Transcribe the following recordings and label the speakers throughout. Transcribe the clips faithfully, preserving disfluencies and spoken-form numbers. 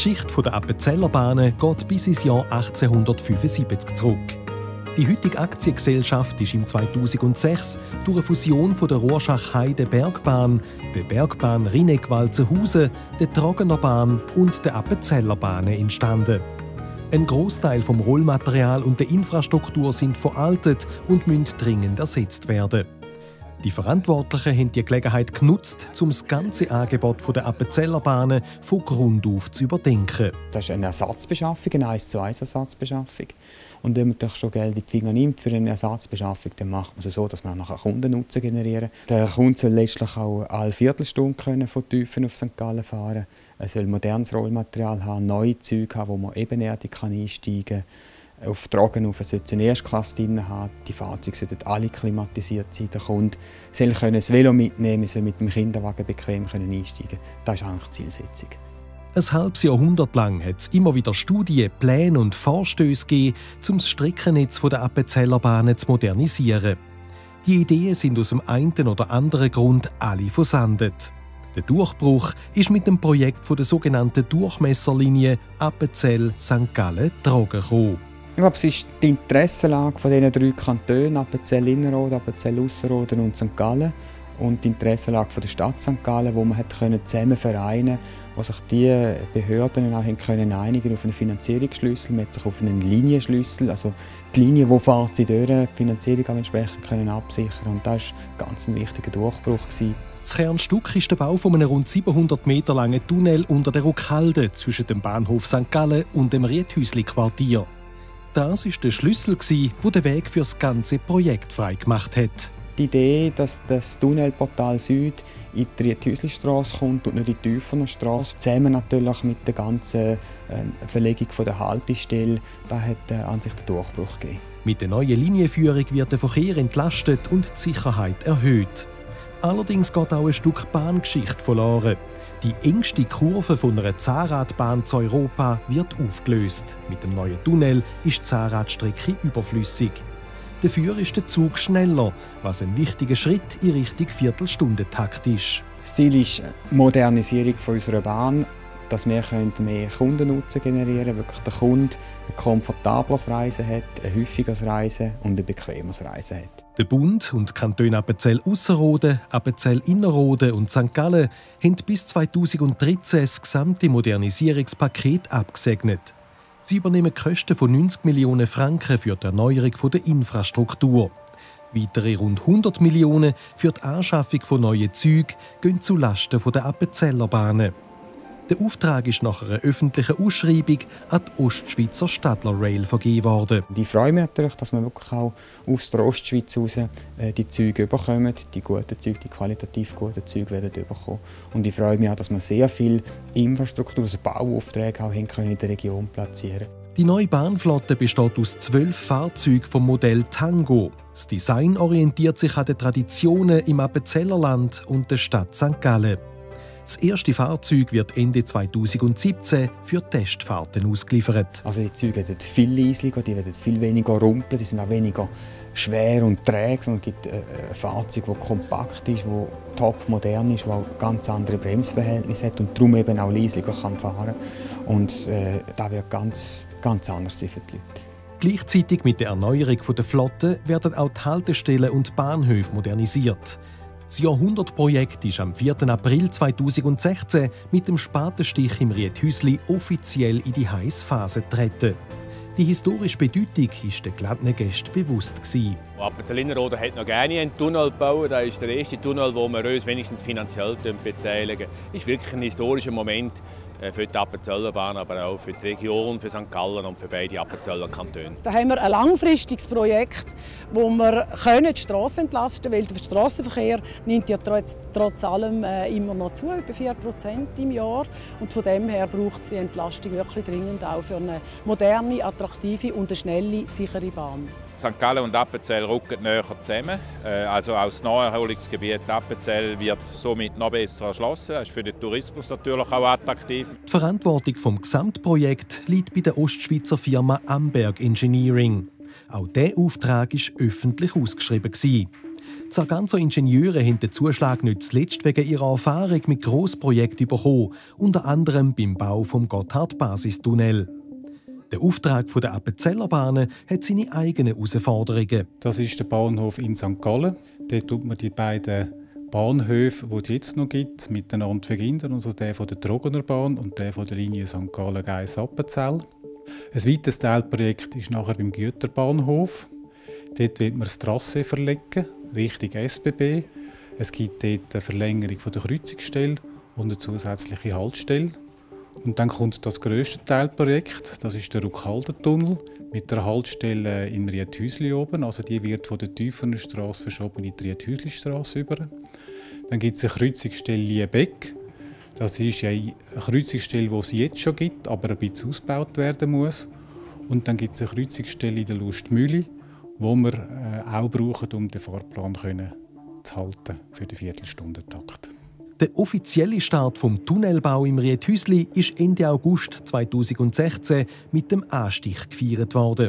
Speaker 1: Die Geschichte der Appenzeller Bahnen geht bis ins Jahr achtzehnhundertfünfundsiebzig zurück. Die heutige Aktiengesellschaft ist im zweitausendsechs durch eine Fusion von der Rorschach-Heide Bergbahn, der Bergbahn Rinneck-Walzenhausen, der Trogener Bahn und der Appenzeller Bahnen entstanden. Ein Großteil vom Rollmaterial und der Infrastruktur sind veraltet und müssen dringend ersetzt werden. Die Verantwortlichen haben die Gelegenheit genutzt, um das ganze Angebot der Appenzeller Bahnen von Grund auf zu überdenken.
Speaker 2: Das ist eine Ersatzbeschaffung, eine eins zu eins Ersatzbeschaffung. Und wenn man schon Geld in die Finger nimmt für eine Ersatzbeschaffung, dann macht man es so, dass man auch nachher Kundennutzen generieren kann. Der Kunde soll letztlich auch alle Viertelstunde können von Tüfen auf Sankt Gallen fahren. Er soll modernes Rollmaterial haben, neue Züge haben, wo man ebenerdig einsteigen kann. Auf die Trogen sollte es eine Erstklasse drin haben. Die Fahrzeuge sollten alle klimatisiert sein. Der Kunde soll das Velo mitnehmen, soll mit dem Kinderwagen bequem einsteigen. Das ist eigentlich die Zielsetzung.
Speaker 1: Ein halbes Jahrhundert lang hat es immer wieder Studien, Pläne und Vorstöße gegeben, um das Streckennetz der Appenzeller Bahnen zu modernisieren. Die Ideen sind aus dem einen oder anderen Grund alle versandet. Der Durchbruch ist mit dem Projekt der sogenannten Durchmesserlinie Appenzell-Sankt Gallen-Trogen gekommen.
Speaker 2: Ich glaube, es ist die Interessenlage von diesen drei Kantonen, Appenzell-Innerrhoden, Appenzell-Ausserrhoden und Sankt Gallen, und die Interessenlage von der Stadt Sankt Gallen, wo man hat zusammen vereinen konnte, wo sich die Behörden auch können einigen auf einen Finanzierungsschlüssel, man hat sich auf einen Linienschlüssel, also die Linie, die fährt sie durch, die Finanzierung auch entsprechend können absichern, und das war ganz ein wichtiger Durchbruch.
Speaker 1: Das Kernstück ist der Bau von einem rund siebenhundert Meter langen Tunnel unter der Ruckhalde zwischen dem Bahnhof Sankt Gallen und dem Riethäusli-Quartier. Das war der Schlüssel, der den Weg für das ganze Projekt freigemacht hat.
Speaker 2: Die Idee, dass das Tunnelportal Süd in die Riethäusli-Strasse kommt und nicht in die Tüfener Strasse, zusammen natürlich mit der ganzen äh, Verlegung der Haltestelle, das hat äh, an sich den Durchbruch gegeben.
Speaker 1: Mit der neuen Linienführung wird der Verkehr entlastet und die Sicherheit erhöht. Allerdings geht auch ein Stück Bahngeschichte verloren. Die engste Kurve von einer Zahnradbahn zu Europa wird aufgelöst. Mit dem neuen Tunnel ist die Zahnradstrecke überflüssig. Dafür ist der Zug schneller, was ein wichtiger Schritt in Richtung Viertelstundentakt ist.
Speaker 2: Das Ziel ist die Modernisierung unserer Bahn, dass wir mehr Kundennutzen generieren können, wirklich der Kunde ein komfortables Reisen hat, ein häufiges Reisen und ein bequemes Reisen hat.
Speaker 1: Der Bund und die Kantone Appenzell-Ausserrhoden, Appenzell-Innerrhoden und Sankt Gallen haben bis zweitausenddreizehn das gesamte Modernisierungspaket abgesegnet. Sie übernehmen Kosten von neunzig Millionen Franken für die Erneuerung der Infrastruktur. Weitere rund hundert Millionen für die Anschaffung von neuen Zügen gehen zulasten der Appenzeller Bahnen. Der Auftrag ist nach einer öffentlichen Ausschreibung an die Ostschweizer Stadler Rail vergeben worden.
Speaker 2: Ich freue mich natürlich, dass wir wirklich auch aus der Ostschweiz heraus die Züge bekommen, die guten Züge, die qualitativ guten Züge werden bekommen. Und ich freue mich auch, dass wir sehr viel Infrastruktur, also Bauaufträge auch in der Region platzieren können.
Speaker 1: Die neue Bahnflotte besteht aus zwölf Fahrzeugen vom Modell Tango. Das Design orientiert sich an den Traditionen im Appenzellerland und der Stadt Sankt Gallen. Das erste Fahrzeug wird Ende zweitausendsiebzehn für Testfahrten ausgeliefert.
Speaker 2: Also die Züge werden viel leisiger, die werden viel weniger rumpeln, die sind auch weniger schwer und träge. Es gibt ein Fahrzeug, das kompakt ist, das top modern ist, das ganz andere Bremsverhältnisse hat und darum eben auch leisiger fahren kann. Und äh, das wird ganz, ganz anders sein für die Leute.
Speaker 1: Gleichzeitig mit der Erneuerung der Flotte werden auch die Haltestellen und die Bahnhöfe modernisiert. Das Jahrhundertprojekt ist am vierten April zweitausendsechzehn mit dem Spatenstich im Riethäusli offiziell in die heiße Phase getreten. Die historische Bedeutung war den geladenen Gästen bewusst.
Speaker 3: Appenzell-Innerrhoden hat noch gerne einen Tunnel gebaut. Das ist der erste Tunnel, wo wir uns wenigstens finanziell beteiligen. Das ist wirklich ein historischer Moment für die Appenzeller Bahn, aber auch für die Region, für Sankt Gallen und für beide Appenzeller Kantone.
Speaker 4: Da haben wir ein langfristiges Projekt, wo wir die Strasse entlasten können, weil der Strassenverkehr nimmt ja trotz, trotz allem äh, immer noch zu, über vier Prozent im Jahr. Und von dem her braucht es die Entlastung wirklich dringend auch für eine moderne, attraktive und eine schnelle, sichere Bahn.
Speaker 5: Sankt Gallen und Appenzell rücken näher zusammen. Also auch das Naherholungsgebiet Appenzell wird somit noch besser erschlossen. Das ist für den Tourismus natürlich auch attraktiv.
Speaker 1: Die Verantwortung vom Gesamtprojekt liegt bei der Ostschweizer Firma Amberg Engineering. Auch dieser Auftrag war öffentlich ausgeschrieben. Die Sarganser Ingenieure haben den Zuschlag nicht zuletzt wegen ihrer Erfahrung mit Grossprojekten bekommen, unter anderem beim Bau des Gotthard-Basistunnel. Der Auftrag der Appenzellerbahnen hat seine eigenen Herausforderungen.
Speaker 6: Das ist der Bahnhof in Sankt Gallen. Dort tut man die beiden Bahnhöfe, die es jetzt noch gibt, miteinander verbinden. Also der von der Trogener Bahn und der von der Linie Sankt Gallen-Geiss-Appenzell. Ein weiteres Teilprojekt ist nachher beim Güterbahnhof. Dort wird man das Trassee verlegen, Richtung S B B. Es gibt dort eine Verlängerung der Kreuzungsstelle und eine zusätzliche Haltestelle. Und dann kommt das grösste Teilprojekt, das ist der Ruckhaldentunnel mit der Haltestelle in Riethäusli oben. Also die wird von der tieferen Strasse verschoben in die Riethäusli-Strasse über. Dann gibt es eine Kreuzungsstelle Liebeck. Das ist eine Kreuzungsstelle, die es jetzt schon gibt, aber ein bisschen ausgebaut werden muss. Und dann gibt es eine Kreuzungsstelle in der Lustmühle, die wir äh, auch brauchen, um den Fahrplan können zu halten für den Viertelstundentakt.
Speaker 1: Der offizielle Start vom Tunnelbau im Riethäusli ist Ende August zweitausendsechzehn mit dem Anstich gefeiert worden.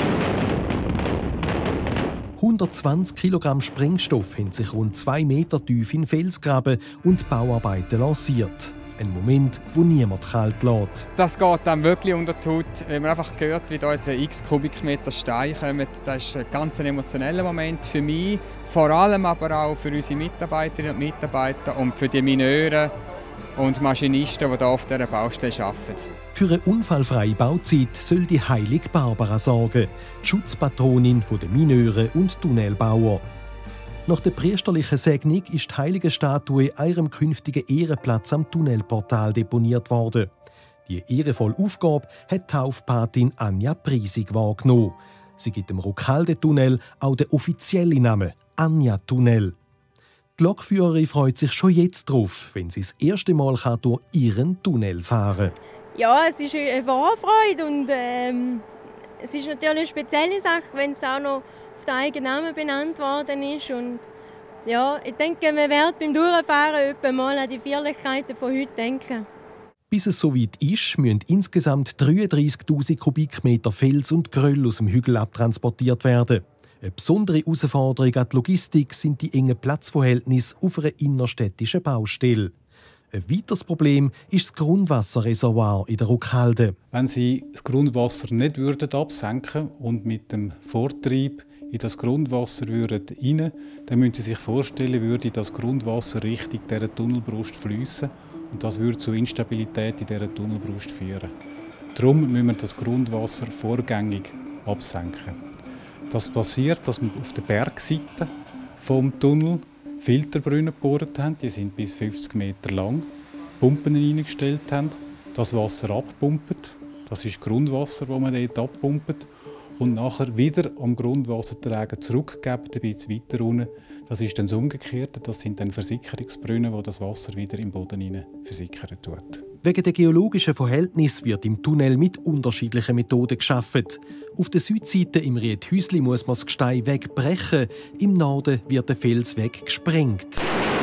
Speaker 1: hundertzwanzig Kilogramm Sprengstoff haben sich rund zwei Meter tief in Felsgraben und Bauarbeiten lanciert. Ein Moment, wo niemand kalt lässt.
Speaker 2: Das geht dann wirklich unter die Haut, wenn man einfach hört, wie da jetzt ein x Kubikmeter Steine kommen. Das ist ein ganz emotioneller Moment für mich, vor allem aber auch für unsere Mitarbeiterinnen und Mitarbeiter und für die Mineure und Maschinisten, die hier auf dieser Baustelle arbeiten.
Speaker 1: Für eine unfallfreie Bauzeit soll die Heilige Barbara sorgen, die Schutzpatronin der Mineure und Tunnelbauer. Nach der priesterlichen Segnung ist die heilige Statue an ihrem künftigen Ehrenplatz am Tunnelportal deponiert worden. Die ehrenvolle Aufgabe hat die Taufpatin Anja Priesig wahrgenommen. Sie gibt dem Ruckhaldentunnel auch den offiziellen Namen Anja-Tunnel. Die Lokführerin freut sich schon jetzt darauf, wenn sie das erste Mal durch ihren Tunnel fahren kann.
Speaker 7: Ja, es ist eine Vorfreude und ähm, es ist natürlich eine spezielle Sache, wenn es auch noch auf den eigenen Namen benannt worden ist. Und ja, ich denke, man wird beim Durchfahren etwa mal an die Feierlichkeiten von heute denken.
Speaker 1: Bis es soweit ist, müssen insgesamt dreiunddreissigtausend Kubikmeter Fels und Geröll aus dem Hügel abtransportiert werden. Eine besondere Herausforderung an die Logistik sind die engen Platzverhältnisse auf einer innerstädtischen Baustelle. Ein weiteres Problem ist das Grundwasserreservoir in der Ruckhalde.
Speaker 6: Wenn Sie das Grundwasser nicht würden absenken und mit dem Vortrieb in das Grundwasser würden rein, dann müssen Sie sich vorstellen, würde das Grundwasser Richtung dieser Tunnelbrust fließen und das würde zu Instabilität in dieser Tunnelbrust führen. Darum müssen wir das Grundwasser vorgängig absenken. Das passiert, dass wir auf der Bergseite vom Tunnel Filterbrunnen gebohrt haben, die sind bis fünfzig Meter lang, Pumpen eingestellt haben, das Wasser abpumpen, das ist Grundwasser, das man dort abpumpt, und nachher wieder am Grundwasserträger zurückgeben, ein bisschen weiter unten. Das ist dann das Umgekehrte, das sind dann Versickerungsbrunnen, wo das Wasser wieder im Boden hinein versickern tut.
Speaker 1: Wegen der geologischen Verhältnisse wird im Tunnel mit unterschiedlichen Methoden gearbeitet. Auf der Südseite im Riethäusli muss man das Gestein wegbrechen, im Norden wird der Fels weggesprengt.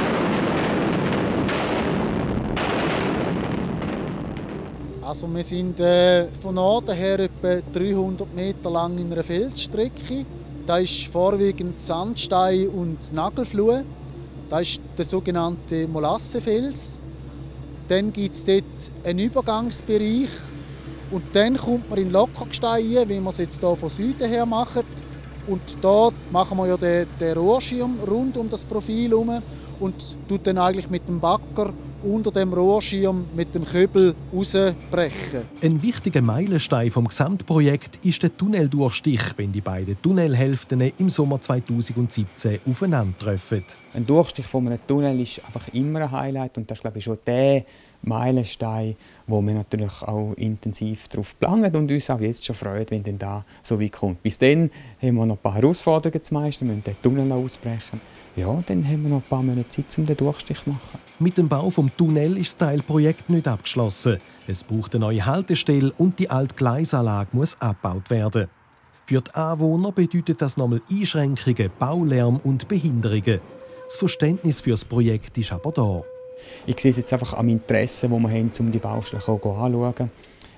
Speaker 8: Also wir sind äh, von Norden her etwa dreihundert Meter lang in einer Felsstrecke. Da ist vorwiegend Sandstein und Nagelfluh. Das ist der sogenannte Molassefels. Dann gibt es dort einen Übergangsbereich und dann kommt man in Lockergestein, wie wir es jetzt hier von Süden her machen. Und dort machen wir ja den, den Rohrschirm rund um das Profil herum und tut dann eigentlich mit dem Bagger unter dem Rohrschirm mit dem Köbel rausbrechen.
Speaker 1: Ein wichtiger Meilenstein vom Gesamtprojekt ist der Tunneldurchstich, wenn die beiden Tunnelhälften im Sommer zweitausendsiebzehn aufeinandertreffen.
Speaker 2: Ein Durchstich von einem Tunnel ist einfach immer ein Highlight und das ist, glaube ich, schon der Meilenstein, wo wir natürlich auch intensiv darauf planen und uns auch jetzt schon freuen, wenn denn da so weit kommt. Bis dann haben wir noch ein paar Herausforderungen zu meistern, wir müssen den Tunnel ausbrechen. Ja, dann haben wir noch ein paar Monate Zeit, um den Durchstich zu machen.
Speaker 1: Mit dem Bau des Tunnels ist das Teilprojekt nicht abgeschlossen. Es braucht eine neue Haltestelle und die alte Gleisanlage muss abgebaut werden. Für die Anwohner bedeutet das nochmal Einschränkungen, Baulärm und Behinderungen. Das Verständnis für das Projekt ist aber da.
Speaker 2: Ich sehe es jetzt einfach am Interesse, das wir haben, um die Baustelle anzuschauen.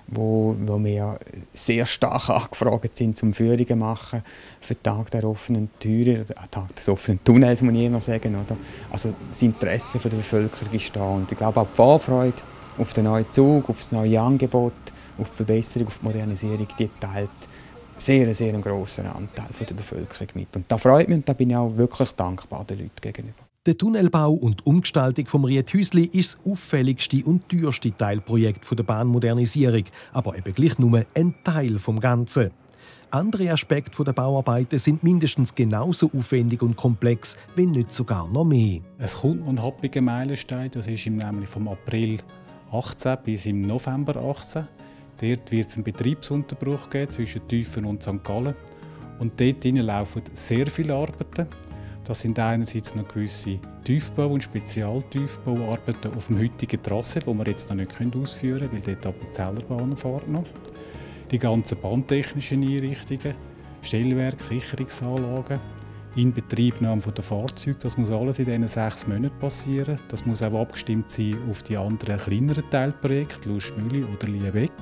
Speaker 2: wo, wo wir sehr stark angefragt sind, zum Führungen zu machen für den Tag der offenen Türe, oder Tag des offenen Tunnels, muss ich eher sagen. Oder? Also das Interesse der Bevölkerung ist da. Und ich glaube auch die Vorfreude auf den neuen Zug, auf das neue Angebot, auf die Verbesserung, auf die Modernisierung, die teilt sehr, sehr einen grossen Anteil der Bevölkerung mit. Und da freut mich und da bin ich auch wirklich dankbar den Leuten gegenüber.
Speaker 1: Der Tunnelbau und die Umgestaltung vom Riethäusli ist das auffälligste und teuerste Teilprojekt der Bahnmodernisierung, aber eben gleich nur ein Teil vom Ganzen. Andere Aspekte der Bauarbeiten sind mindestens genauso aufwendig und komplex, wenn nicht sogar noch mehr.
Speaker 6: Es kommt noch ein happiger Meilenstein, das ist nämlich vom April achtzehn bis im November achtzehn. Dort wird es einen Betriebsunterbruch geben zwischen Tüfen und Sankt Gallen. Und dort laufen sehr viele Arbeiten. Das sind einerseits noch gewisse Tiefbau- und Spezialtiefbauarbeiten auf dem heutigen Trasse, die wir jetzt noch nicht ausführen können, weil dort Appenzeller Bahn fährt noch. Die ganzen bahntechnischen Einrichtungen, Stellwerke, Sicherungsanlagen, Inbetriebnahme der Fahrzeuge, das muss alles in diesen sechs Monaten passieren. Das muss auch abgestimmt sein auf die anderen kleineren Teilprojekte, Lustmühle oder Liebeck.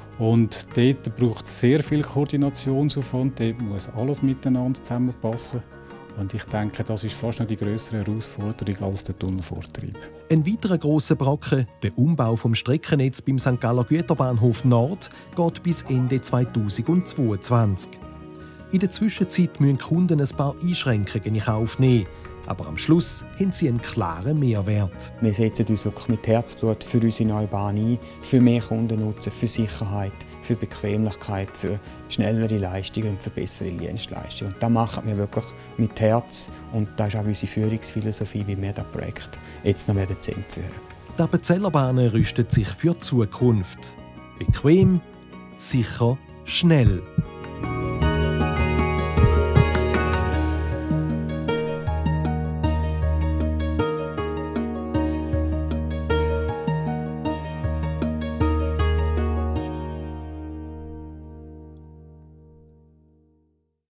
Speaker 6: Und dort braucht es sehr viel Koordinationsaufwand, dort muss alles miteinander zusammenpassen. Und ich denke, das ist fast noch die grössere Herausforderung als der Tunnelvortrieb.
Speaker 1: Ein weiterer grosser Brocken, der Umbau vom Streckennetz beim Sankt Galler Güterbahnhof Nord, geht bis Ende zweitausendzweiundzwanzig. In der Zwischenzeit müssen die Kunden ein paar Einschränkungen in Kauf nehmen. Aber am Schluss haben sie einen klaren Mehrwert.
Speaker 2: Wir setzen uns wirklich mit Herzblut für unsere neue Bahn ein, für mehr Kundennutzen, für Sicherheit, für Bequemlichkeit, für schnellere Leistungen und für bessere Dienstleistungen. Und das machen wir wirklich mit Herz und das ist auch unsere Führungsphilosophie, wie wir das Projekt jetzt noch zu Ende führen.
Speaker 1: Die Appenzeller Bahnen rüstet sich für die Zukunft. Bequem, sicher, schnell.